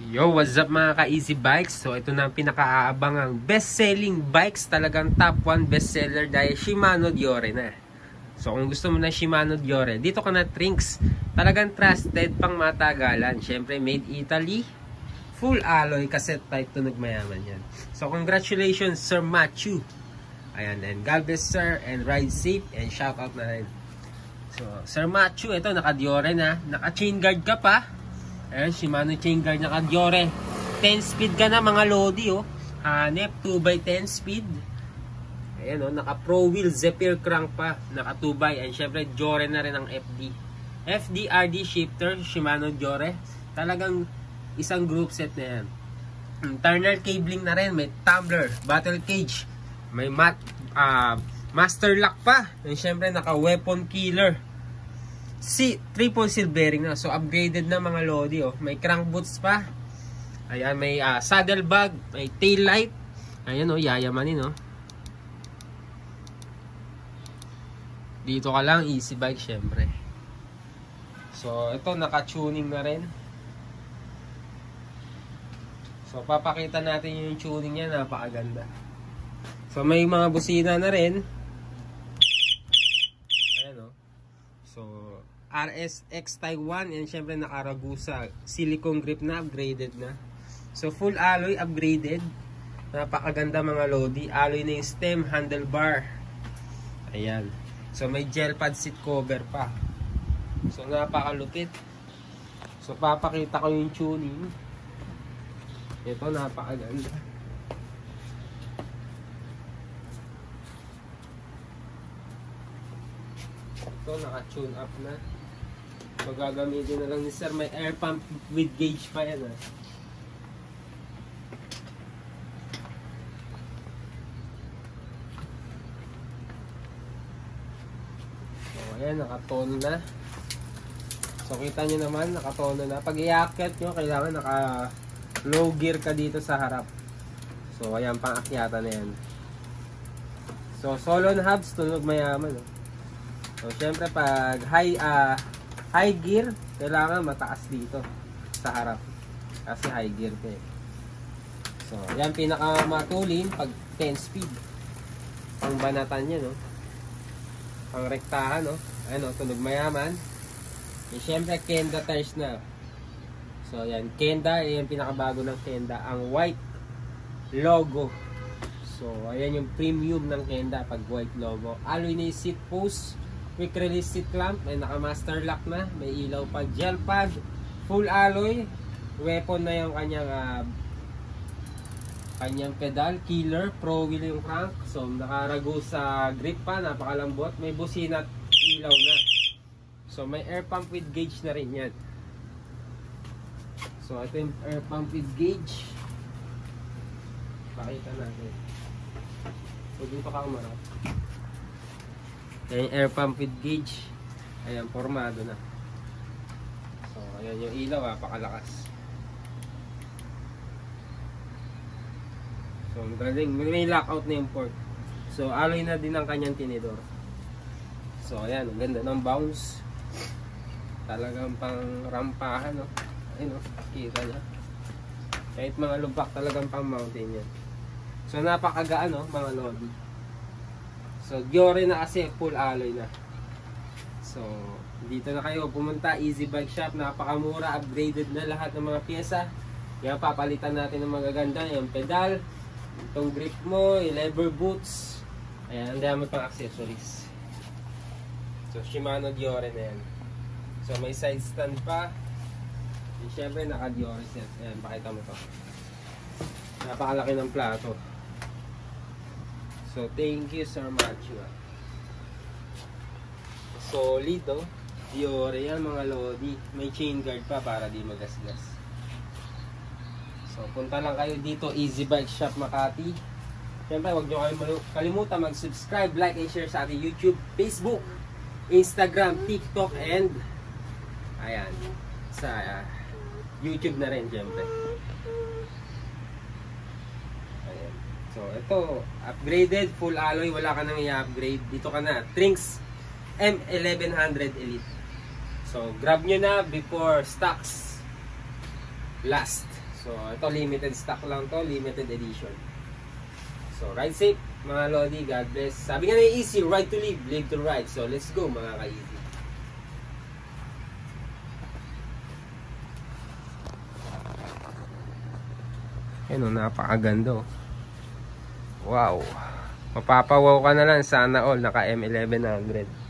Yo, what's up mga ka-Easy Bikes? So ito na ang pinakaabangang best-selling bikes, talagang top 1 bestseller dahil Shimano Deore na. So kung gusto mo na Shimano Deore, dito ka na Trinks. Talagang trusted pang matagalan. Syempre made Italy, full alloy, cassette type, tunog mayaman yan. So congratulations Sir Matthew. Ayan, and God bless sir, and ride safe, and shout out na rin. So Sir Matthew, ito naka Deore na, naka chain guard ka pa. Ayan, Shimano chain guard naka Deore. 10 speed ka na mga lodi, oh. Hanep, 2x10 speed. Ayan, oh, naka Pro Wheel Zephyr crank pa. Naka 2x, and syempre Deore na rin ang FD. FD RD shifter, Shimano Deore. Talagang isang group set na yan. Internal cabling na rin, may tumbler, battle cage, may master lock pa. And syempre naka weapon killer. Triple seal bearing na. So upgraded na mga lodi, oh. May crank boots pa. Ayan, may saddle bag, may tail light. Ayan, oh, yayamanin, oh. Dito ka lang, easy bike syempre. So ito naka-tuning na rin. So papakita natin yung tuning niya, napakaganda. So may mga busina na rin. Ayan, oh. So RSX Taiwan, and syempre naka-Ragusa silicone grip na, upgraded na. So full alloy, upgraded. Napakaganda mga lodi. Alloy na yung stem, handlebar. Ayan. So may gel pad seat cover pa. So napakalupit. So papakita ko yung tuning. Ito napakaganda. Ito naka-tune up na. So gagamitin na lang ni sir, may air pump with gauge pa yan, ah. So ayan, nakatono na. So kita nyo naman, nakatono na. Pag i-akyat nyo, kailangan naka low gear ka dito sa harap. So ayan, pang akyata na yan. So solo hubs, tunog mayaman, oh. So syempre pag high gear, kailangan mataas dito sa harap kasi high gear ka, eh. So yan, pinakamatulin pag 10 speed. Pang banatan niya, no, pang rektahan, no. Ano, tunog mayaman. E syempre Kenda tires na. So yan, Kenda, yung pinakabago ng Kenda, ang white logo. So ayan yung premium ng Kenda pag white logo. Alloy na yung seat post, quick release seat clamp, may naka master lock na, may ilaw pa, gel pad, full alloy, weapon na yung kanyang pedal, killer, pro wheel yung crank. So nakarago sa grip pa, napakalambot, may busina at ilaw na. So may air pump with gauge na rin yan. So ito yung air pump with gauge. Pakita natin. So dito ka umarap. Ayan yung air pump with gauge. Ayan, formado na. So ayan yung ilaw, pakalakas. So magaling, may lockout na yung port. So alloy na din ang kanyang tinidor. So ayan, ang ganda ng bounce. Talagang pang rampahan, no? Ayun, no? Kita niya. Kahit mga lubak, talagang pang mountain yan. So napakagaan, no, mga lodi. So Deore na kasi, full alloy na. So dito na kayo pumunta, Easy Bike Shop. Napakamura, upgraded na lahat ng mga pyesa. Kaya papalitan natin ng magaganda, yung pedal, itong grip mo, yung lever boots. Ayan, ang dami pang accessories. So Shimano Deore na yan. So may side stand pa. And syempre naka Deore set. Ayan, pakita mo to. Napakalaki ng plato. So thank you Sir Matthew. Solid, oh. Deore yan mga lodi. May chain guard pa para di magasgas. So punta lang kayo dito, Easy Bike Shop Makati. Syempre huwag nyo kayo kalimutan mag-subscribe, like, and share sa ating YouTube, Facebook, Instagram, TikTok, and ayan, sa YouTube na rin syempre. Ayan. So ito, upgraded, full alloy, wala ka nang i-upgrade. Dito ka na, Trinks M1100 Elite. So grab nyo na before stocks last. So, ito limited stock lang to, limited edition. So, ride safe mga Lodi, God bless. Sabi nga na easy, ride to live to ride. So, let's go mga ka-easy. Yan o, napakaganda. Wow. Mapapawaw ka na lang, sana all, naka M1100.